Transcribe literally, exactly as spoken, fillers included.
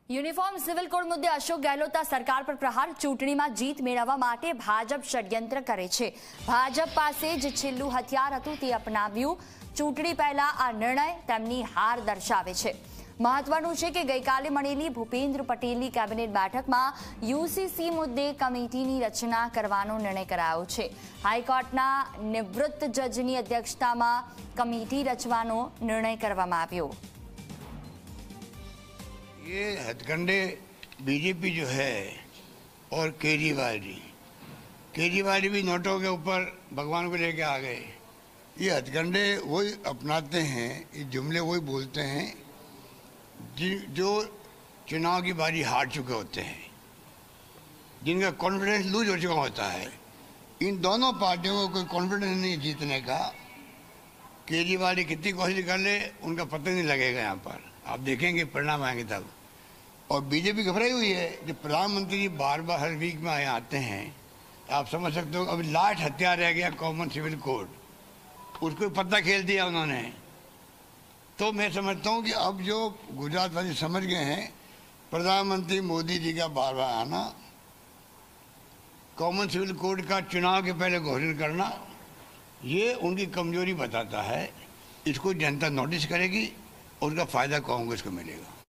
Uniform civil code મુદ્દે અશોક ગેહલોત સરકાર પર પ્રહાર. ચૂંટણીમાં જીત મેળવવા માટે ભાજપ ષડયંત્ર કરે છે. ભાજપ પાસે જ છેલ્લું હથિયાર હતું તે અપનાવ્યું. ચૂંટણી પહેલા આ નિર્ણય તેમની હાર દર્શાવે છે. મહત્વનું છે કે ગઈકાલે મળેલી ભૂપેન્દ્ર પટેલની કેબિનેટ બેઠકમાં યુસીસી મુદ્દે કમિટીની રચના કરવાનો નિર્ણય કરાયો છે. હાઈકોર્ટના નિવૃત્ત જજની અધ્યક્ષતામાં કમિટી રચવાનો નિર્ણય કરવામાં આવ્યો. ये हथकंडे बीजेपी जो है और केजरीवाल जी केजरीवाल जी भी नोटों के ऊपर भगवान को लेके आ गए. ये हथकंडे वही अपनाते हैं, ये जुमले वही बोलते हैं जो चुनाव की बारी हार चुके होते हैं, जिनका कॉन्फिडेंस लूज हो चुका होता है. इन दोनों पार्टियों को कोई कॉन्फिडेंस नहीं जीतने का. केजरीवाल कितनी कोशिश कर ले उनका पता नहीं लगेगा. यहाँ पर आप देखेंगे परिणाम आएंगे तब. और बीजेपी घबराई हुई है. जब प्रधानमंत्री जी बार बार हर वीक में यहाँ आते हैं, आप समझ सकते हो. अभी लास्ट हथियार रह गया कॉमन सिविल कोड, उसको पत्ता खेल दिया उन्होंने. तो मैं समझता हूँ कि अब जो गुजरात वासी समझ गए हैं, प्रधानमंत्री मोदी जी का बार बार आना, कॉमन सिविल कोड का चुनाव के पहले घोषणा करना, ये उनकी कमजोरी बताता है. इसको जनता नोटिस करेगी और उसका फायदा कांग्रेस को मिलेगा.